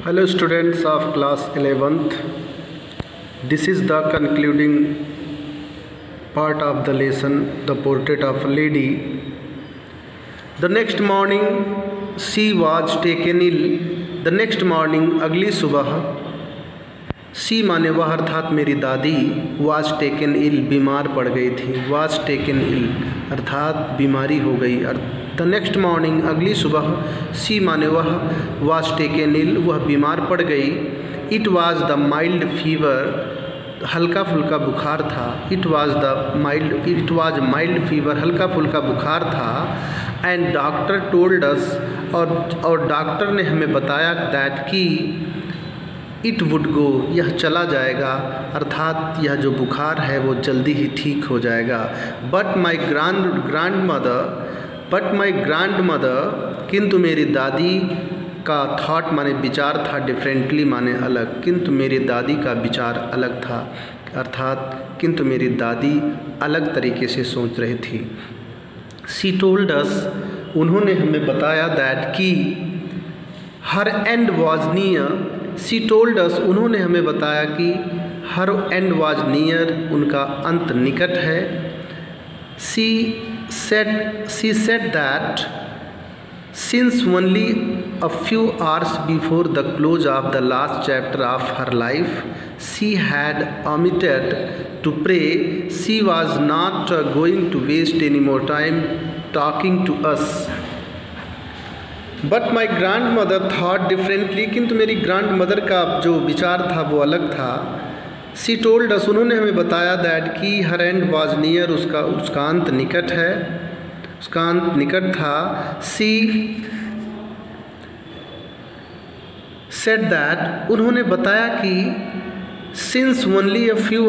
Hello students of class 11th. This is the concluding part of the lesson, the portrait of a lady. The next morning she was taken ill. The next morning अगली सुबह सी माने वह अर्थात मेरी दादी was taken ill बीमार पड़ गई थी. was taken ill अर्थात बीमारी हो गई. द नेक्स्ट मॉर्निंग अगली सुबह सी माने वह was taken ill वह बीमार पड़ गई. It was the mild fever हल्का फुल्का बुखार था. इट was माइल्ड फीवर हल्का फुल्का बुखार था. एंड डॉक्टर टोल्ड अस और डॉक्टर ने हमें बताया दैट कि इट वुड गो यह चला जाएगा अर्थात यह जो बुखार है वो जल्दी ही ठीक हो जाएगा. बट माई ग्रैंड मदर किंतु मेरी दादी का थॉट माने विचार था. डिफरेंटली माने अलग. किंतु मेरी दादी का विचार अलग था अर्थात किंतु मेरी दादी अलग तरीके से सोच रही थी. सी टोल्ड अस उन्होंने हमें बताया दैट कि her end was near. She told us उन्होंने हमें बताया कि हर एंड वॉज नियर उनका अंत निकट है. सी said that since only a few hours before the close of the last chapter of her life she had omitted to pray, she was not going to waste any more time talking to us. But my grandmother thought differently. किंतु मेरी grand mother का जो विचार था वो अलग था. सी told us उन्होंने हमें बताया दैट कि हर एंड वॉज नियर उसका अंत निकट है. उसका अंत निकट था. सी सेड दैट उन्होंने बताया कि since only a few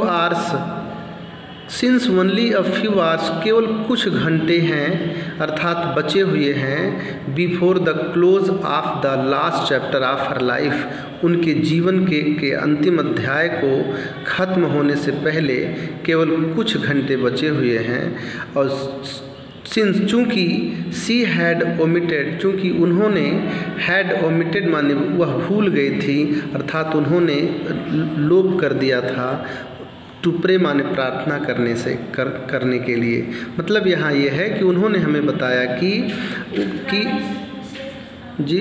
hours केवल कुछ घंटे हैं अर्थात बचे हुए हैं. Before the close of the last chapter of her life उनके जीवन के अंतिम अध्याय को ख़त्म होने से पहले केवल कुछ घंटे बचे हुए हैं. और सिंस चूँकि सी हैड ओमिटेड चूँकि उन्होंने हैड ओमिटेड माने वह भूल गई थी अर्थात उन्होंने लोप कर दिया था. टू प्रे माने प्रार्थना करने के लिए. मतलब यहाँ ये है कि उन्होंने हमें बताया कि जी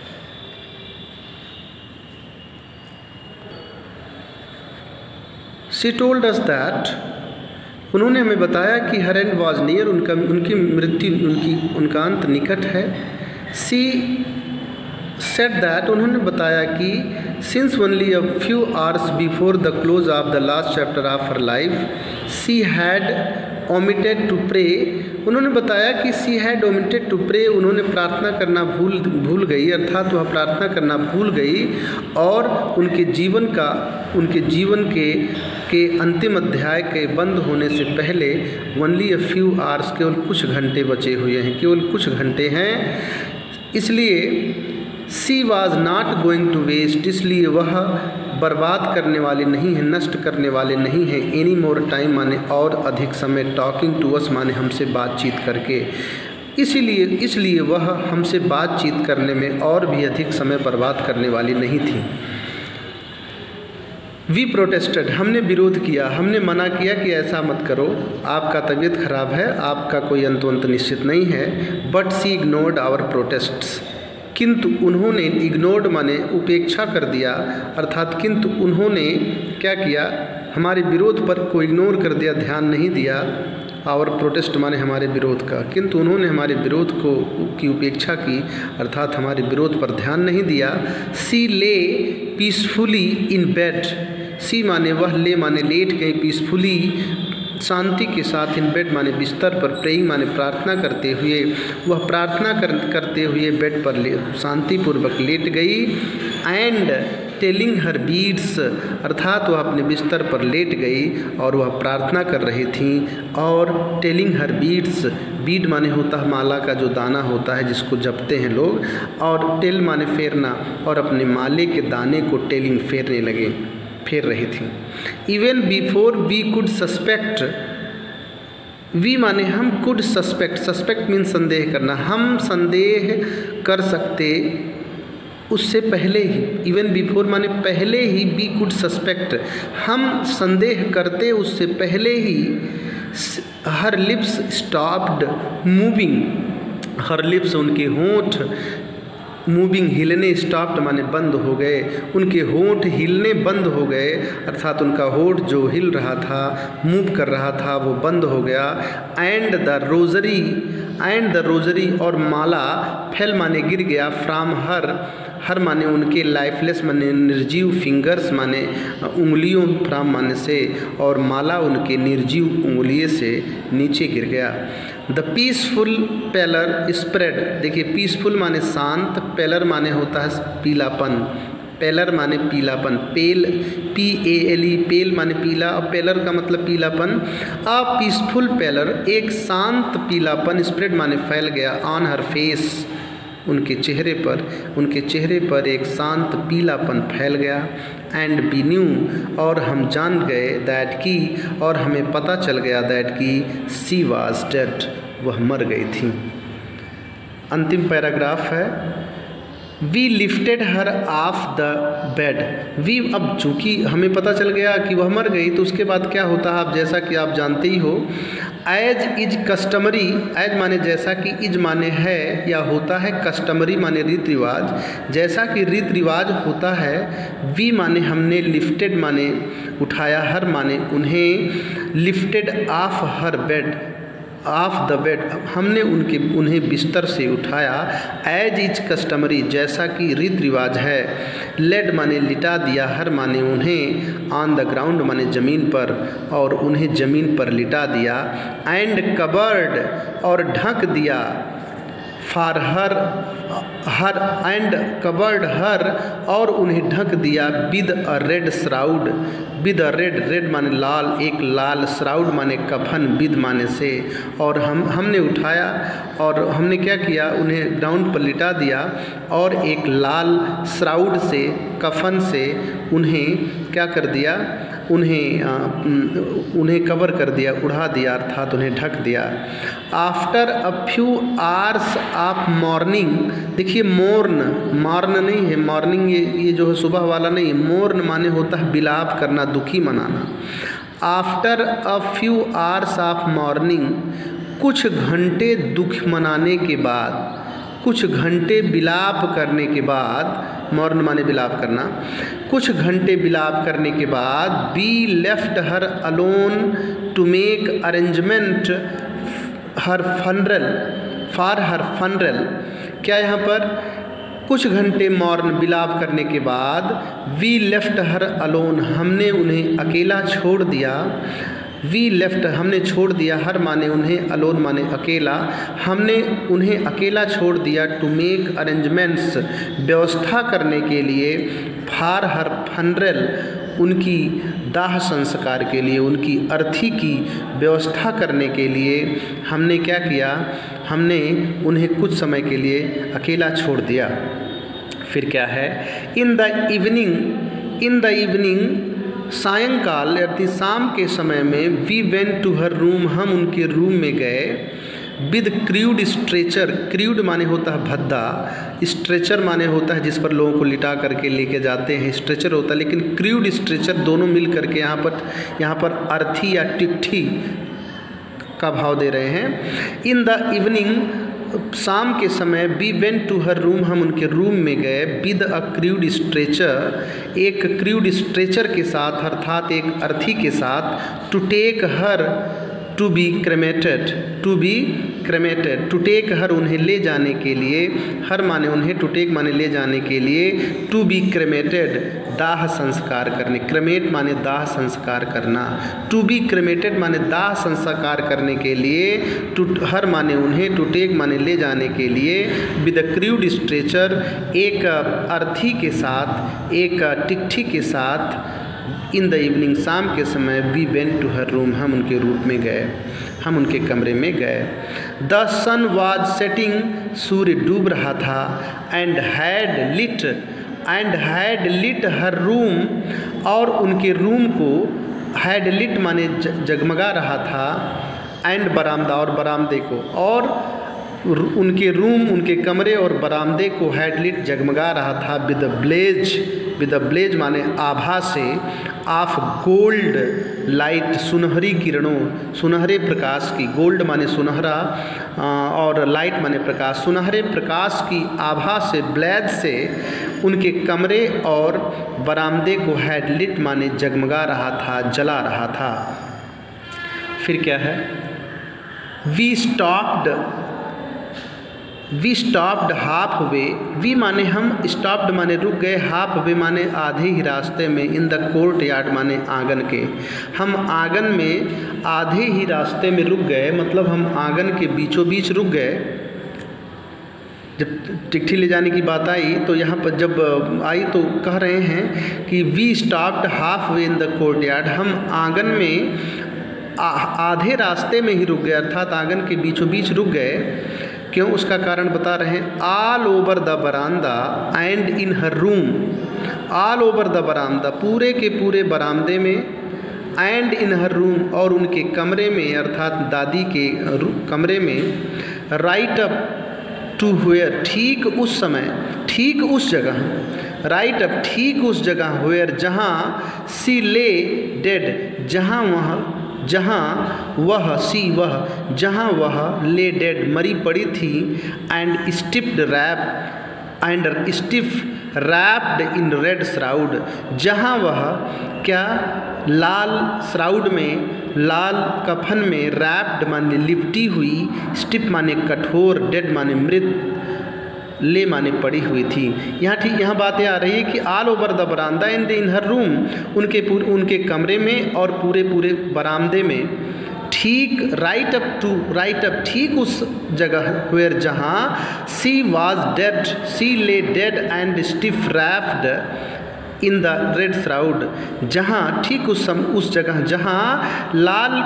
सी टोल्ड अस दैट उन्होंने हमें बताया कि हर एंड वॉज नियर उनकी मृत्यु उनका अंत निकट है. सी सेड दैट उन्होंने बताया कि since only a few hours before the close of the last chapter of her life she had omitted to pray. उन्होंने बताया कि she had omitted to pray उन्होंने प्रार्थना करना भूल गई अर्थात वह प्रार्थना करना भूल गई. और उनके जीवन के अंतिम अध्याय के बंद होने से पहले ओनली अ फ्यू आवर्स केवल कुछ घंटे बचे हुए हैं. केवल कुछ घंटे हैं. इसलिए she was not going to waste इसलिए वह बर्बाद करने वाले नहीं हैं नष्ट करने वाले नहीं हैं. एनी मोर टाइम माने और अधिक समय. टॉकिंग टू अस माने हमसे बातचीत करके. इसलिए वह हमसे बातचीत करने में और भी अधिक समय बर्बाद करने वाली नहीं थी. वी प्रोटेस्टेड हमने विरोध किया. हमने मना किया कि ऐसा मत करो. आपका तबीयत खराब है. आपका कोई अंत निश्चित नहीं है. But she ignored our protests किंतु उन्होंने इग्नोर्ड माने उपेक्षा कर दिया अर्थात किंतु उन्होंने क्या किया हमारे विरोध पर को इग्नोर कर दिया ध्यान नहीं दिया. आवर प्रोटेस्ट माने हमारे विरोध का. किंतु उन्होंने हमारे विरोध की उपेक्षा की अर्थात हमारे विरोध पर ध्यान नहीं दिया. सी ले पीसफुली इन बेड. सी माने वह ले माने लेट गई. पीसफुली शांति के साथ इन बेड माने बिस्तर पर. प्रेइंग माने प्रार्थना करते हुए. वह प्रार्थना करते हुए बेड पर शांतिपूर्वक लेट गई. एंड टेलिंग हर बीड्स अर्थात वह अपने बिस्तर पर लेट गई और वह प्रार्थना कर रही थी. और टेलिंग हर बीड्स बीड माने होता है माला का जो दाना होता है जिसको जपते हैं लोग. और टेल माने फेरना और अपने माले के दाने को टेलिंग फेर रही थी. Even before we could suspect. We माने हम. कुड सस्पेक्ट मीन संदेह करना. हम संदेह कर सकते उससे पहले ही, इवन बिफोर माने पहले ही, वी कुड सस्पेक्ट, हम संदेह करते उससे पहले ही, her lips stopped moving, her lips उनके होंठ मूविंग हिलने, स्टॉप्ड माने बंद हो गए, उनके होंठ हिलने बंद हो गए, अर्थात उनका होंठ जो हिल रहा था, मूव कर रहा था, वो बंद हो गया। एंड द रोजरी और माला फेल माने गिर गया, फ्राम हर माने उनके, लाइफलेस माने निर्जीव, फिंगर्स माने उंगलियों, फ्राम माने से, और माला उनके निर्जीव उंगलियों से नीचे गिर गया। द पीसफुल पेलर स्प्रेड, देखिए पीसफुल माने शांत, पेलर माने होता है पीलापन, पेलर माने पीलापन, पेल PALE, पेल माने पीला, और पेलर का मतलब पीलापन। अ पीसफुल पेलर, एक शांत पीलापन, स्प्रेड माने फैल गया, ऑन हर फेस, उनके चेहरे पर एक शांत पीलापन फैल गया। एंड वी न्यू, और हम जान गए, दैट की, और हमें पता चल गया, दैट की शी वाज डेड, वह मर गई थी। अंतिम पैराग्राफ है, we lifted her off the bed, we, अब चूँकि हमें पता चल गया कि वह मर गई, तो उसके बाद क्या होता है, आप जैसा कि आप जानते ही हो, एज इज कस्टमरी, एज माने जैसा कि, इज माने है या होता है, कस्टमरी माने रीति रिवाज, जैसा कि रीति रिवाज होता है, वी माने हमने, लिफ्टेड माने उठाया, हर माने उन्हें, lifted off her bed, off the bed, हमने उन्हें बिस्तर से उठाया, एज इज कस्टमरी, जैसा कि रीति रिवाज है, लेड माने लिटा दिया, हर माने उन्हें, ऑन द ग्राउंड माने ज़मीन पर, और उन्हें ज़मीन पर लिटा दिया, एंड कवर्ड, और ढक दिया, for her and covered her, और उन्हें ढक दिया, with a red shroud, with a red माने लाल, एक लाल, श्राउड माने कफन, विद माने से, और हमने उठाया और हमने क्या किया, उन्हें ग्राउंड पर लिटा दिया, और एक लाल श्राउड से, कफन से उन्हें क्या कर दिया, उन्हें कवर कर दिया, उड़ा दिया, अर्थात उन्हें ढक दिया। After a few hours of mourning, देखिए मॉर्न नहीं है, मॉर्निंग ये जो है सुबह वाला नहीं, मॉर्न माने होता है बिलाप करना, दुखी मनाना। After a few hours of mourning, कुछ घंटे दुख मनाने के बाद, कुछ घंटे बिलाप करने के बाद, मॉर्न माने बिलाप करना, कुछ घंटे बिलाप करने के बाद, we left her alone to make arrangement her funeral, for her funeral, क्या यहाँ पर कुछ घंटे मॉर्न बिलाप करने के बाद, वी लेफ्ट हर अलोन, हमने उन्हें अकेला छोड़ दिया, वी लेफ्ट हमने छोड़ दिया, हर माने उन्हें, अलोन माने अकेला, हमने उन्हें अकेला छोड़ दिया, टू मेक अरेंजमेंट्स व्यवस्था करने के लिए, फॉर हर फनरल उनकी दाह संस्कार के लिए, उनकी अर्थी की व्यवस्था करने के लिए हमने क्या किया, हमने उन्हें कुछ समय के लिए अकेला छोड़ दिया। फिर क्या है, इन द इवनिंग सायंकाल यानी शाम के समय में, we went to her room, हम उनके रूम में गए, विद क्रूड स्ट्रेचर, क्रूड माने होता है भद्दा, स्ट्रेचर माने होता है जिस पर लोगों को लिटा करके लेके जाते हैं, स्ट्रेचर होता है, लेकिन क्रूड स्ट्रेचर दोनों मिल करके यहाँ पर अर्थी या टिट्ठी का भाव दे रहे हैं। इन द इवनिंग शाम के समय, we went to her room, हम उनके रूम में गए, विद अ क्रूड स्ट्रेचर, एक क्रूड स्ट्रेचर के साथ, अर्थात एक अर्थी के साथ, to take her to be cremated, to take her उन्हें ले जाने के लिए, हर माने उन्हें, टू टेक माने ले जाने के लिए, टू बी क्रेमेटेड दाह संस्कार करने, क्रेमेट माने दाह संस्कार करना, टू बी क्रेमेटेड माने दाह संस्कार करने के लिए, हर माने उन्हें, टू टेक माने ले जाने के लिए, विद अ क्रूड स्ट्रेचर एक अर्थी के साथ, एक टिट्ठी के साथ, इन द इवनिंग शाम के समय, we went to her room हम उनके रूम में गए, हम उनके कमरे में गए। द सन वाज सेटिंग सूर्य डूब रहा था, and had lit her room और उनके रूम को, हैड लिट माने जगमगा रहा था, एंड बरामदा और बरामदे को, और उनके रूम, उनके कमरे और बरामदे को हेडलिट जगमगा रहा था विद ब्लेज माने आभा से, ऑफ गोल्ड लाइट सुनहरी किरणों, सुनहरे प्रकाश की, गोल्ड माने सुनहरा और लाइट माने प्रकाश, सुनहरे प्रकाश की आभा से, ब्लेज से उनके कमरे और बरामदे को हेडलिट माने जगमगा रहा था, जला रहा था। फिर क्या है, we stopped halfway, we माने हम, स्टॉप्ड माने रुक गए, हाफ वे माने आधे ही रास्ते में, इन द कोर्ट यार्ड माने आंगन के, हम आंगन में आधे ही रास्ते में रुक गए, मतलब हम आंगन के बीचों बीच रुक गए। जब चिट्ठी ले जाने की बात आई तो यहाँ पर जब आई तो कह रहे हैं कि we stopped halfway in the courtyard, हम आंगन में आधे रास्ते में ही रुक गए, अर्थात आंगन के बीचों बीच रुक गए। क्यों, उसका कारण बता रहे हैं, ऑल ओवर द बरामदा and in her room, all over the बरामदा, पूरे के पूरे बरामदे में, एंड इन हर रूम और उनके कमरे में, अर्थात दादी के कमरे में, राइट अप टू वेयर, ठीक उस समय, ठीक उस जगह, राइट अप ठीक उस जगह, वेयर जहाँ, सी ले डेड, जहाँ वह सी वह, जहाँ वह ले डेड मरी पड़ी थी, and stiffed wrapped in red shroud, जहाँ वह क्या, लाल श्राउड में, लाल कफन में, रैप्ड माने लिपटी हुई, स्टिफ माने कठोर, डेड माने मृत, ले माने पड़ी हुई थी। यहाँ बातें आ रही है कि ऑल ओवर द बरामदा एंड इन हर रूम, उनके कमरे में और पूरे बरामदे में, ठीक राइट अप ठीक उस जगह, वेयर जहाँ, she was dead, she lay dead and stiff wrapped in the red shroud, जहाँ ठीक उस जगह जहाँ लाल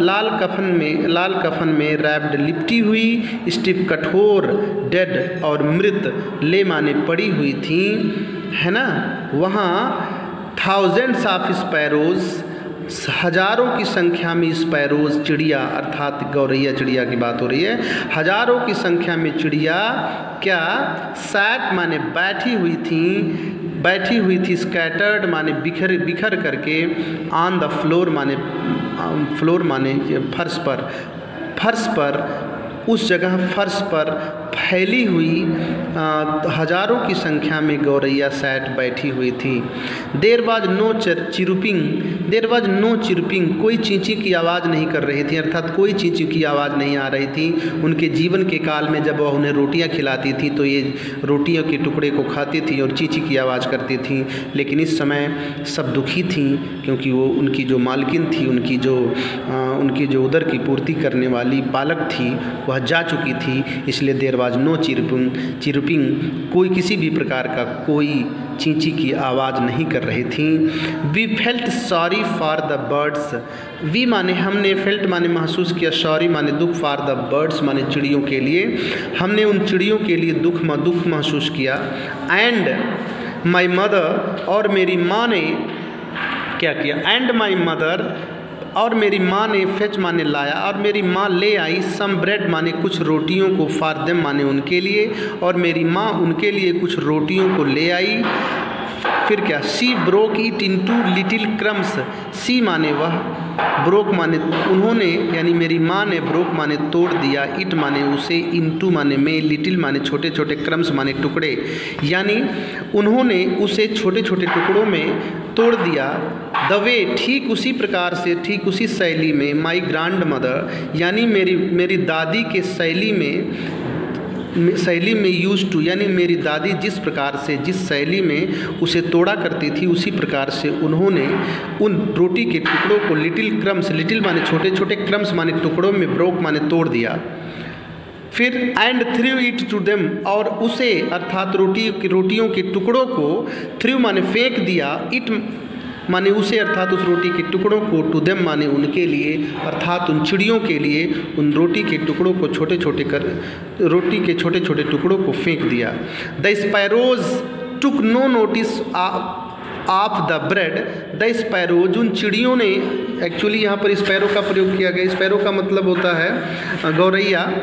कफन में रैप्ड लिपटी हुई, स्टिफ कठोर, डेड और मृत, ले माने पड़ी हुई थी, है ना, वहाँ थाउजेंड्स ऑफ स्पैरोज, हजारों की संख्या में स्पैरोज, चिड़िया, अर्थात गौरैया चिड़िया की बात हो रही है, हजारों की संख्या में चिड़िया क्या, सैट माने बैठी हुई थी, स्कैटर्ड माने बिखर करके, ऑन द फ्लोर माने फर्श पर उस जगह फर्श पर फैली हुई हजारों की संख्या में गौरैया सैट बैठी हुई थी। देर वाज नो चिरपिंग, कोई चींची की आवाज़ नहीं कर रही थी, अर्थात कोई चींची की आवाज़ नहीं आ रही थी। उनके जीवन के काल में जब वह उन्हें रोटियां खिलाती थी तो ये रोटियों के टुकड़े को खाती थी और चींची की आवाज़ करती थी, लेकिन इस समय सब दुखी थी क्योंकि वो उनकी जो मालकिन थी, उनकी जो उदर की पूर्ति करने वाली पालक थी वह जा चुकी थी, इसलिए देर वाज नो चिरपिंग, कोई किसी भी प्रकार का कोई चींची की आवाज़ नहीं कर रही थी। We felt sorry for the birds, we माने हमने, फेल्ट माने महसूस किया, सॉरी माने दुख, फॉर द बर्ड्स माने चिड़ियों के लिए, हमने उन चिड़ियों के लिए दुख महसूस किया। एंड माई मदर, और मेरी माँ ने क्या किया, एंड माई मदर, और मेरी माँ ने, फेच माने लाया, और मेरी माँ ले आई, सम ब्रेड माने कुछ रोटियों को, फॉर देम माने उनके लिए, और मेरी माँ उनके लिए कुछ रोटियों को ले आई। फिर क्या, she broke it into little crumbs, she माने वह, ब्रोक माने उन्होंने, यानी मेरी माँ ने, ब्रोक माने तोड़ दिया, इट माने उसे, इनटू माने में, लिटिल माने छोटे छोटे, क्रम्स माने टुकड़े, यानी उन्होंने उसे छोटे छोटे टुकड़ों में तोड़ दिया। द वे, ठीक उसी प्रकार से, ठीक उसी शैली में, माई ग्रैंड मदर, यानी मेरी दादी के शैली में यूज टू, यानी मेरी दादी जिस प्रकार से, जिस शैली में उसे तोड़ा करती थी, उसी प्रकार से उन्होंने उन रोटी के टुकड़ों को, लिटिल क्रम्स, लिटिल माने छोटे छोटे, क्रम्स माने टुकड़ों में, ब्रोक माने तोड़ दिया। फिर and threw it to them, और उसे, अर्थात रोटियों के टुकड़ों को, थ्रू माने फेंक दिया, इट माने उसे, अर्थात उस रोटी के टुकड़ों को, टू देम माने उनके लिए, अर्थात उन चिड़ियों के लिए, उन रोटी के टुकड़ों को छोटे छोटे कर, रोटी के छोटे छोटे टुकड़ों को फेंक दिया। The sparrows took no notice of the bread, the sparrows, उन चिड़ियों ने, एक्चुअली यहाँ पर स्पैरो का प्रयोग किया गया, स्पैरो का मतलब होता है गौरैया,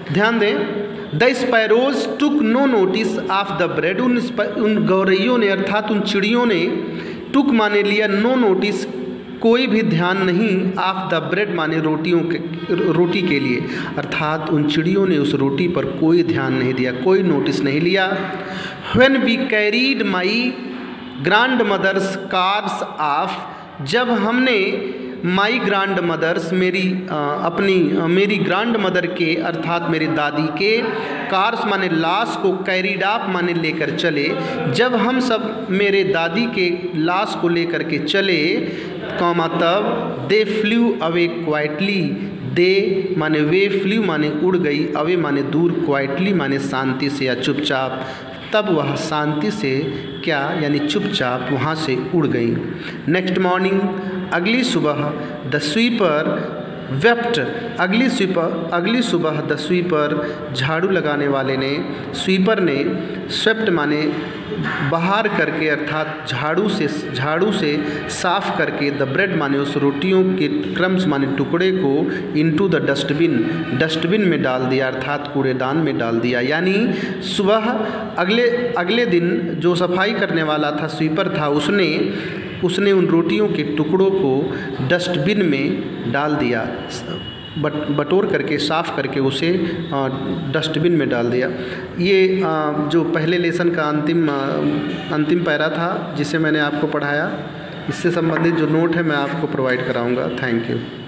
ध्यान दें, the sparrows took no notice of the bread, उन गौरैयों ने अर्थात उन चिड़ियों ने टुक माने लिया, नो नोटिस कोई भी ध्यान नहीं, ऑफ द ब्रेड माने रोटी के लिए, अर्थात उन चिड़ियों ने उस रोटी पर कोई ध्यान नहीं दिया, कोई नोटिस नहीं लिया। When we carried my grandmother's corpse off, जब हमने माई ग्रैंड मदर्स मेरी ग्रैंड मदर के अर्थात मेरी दादी के, कार्स माने लाश को, कैरीड ऑफ माने लेकर चले, जब हम सब मेरे दादी के लाश को लेकर के चले, तब they flew away quietly, they माने वे, फ्लू माने उड़ गई, अवे माने दूर, क्वाइटली माने शांति से या चुपचाप, तब वह शांति से क्या यानी चुपचाप वहाँ से उड़ गई। नेक्स्ट मॉर्निंग, अगली सुबह, द स्वीपर वेप्ट, अगली सुबह द स्वीपर, झाड़ू लगाने वाले ने, स्वीपर ने, स्वेप्ट माने बाहर करके अर्थात झाड़ू से साफ करके, द ब्रेड माने उस रोटियों के क्रम्स माने टुकड़े को, इनटू द डस्टबिन में डाल दिया अर्थात कूड़ेदान में डाल दिया। यानी सुबह अगले दिन जो सफाई करने वाला था, स्वीपर था, उसने उन रोटियों के टुकड़ों को डस्टबिन में डाल दिया, बटोर करके साफ़ करके उसे डस्टबिन में डाल दिया। ये जो पहले लेसन का अंतिम पैरा था जिसे मैंने आपको पढ़ाया, इससे संबंधित जो नोट है मैं आपको प्रोवाइड कराऊंगा। Thank you.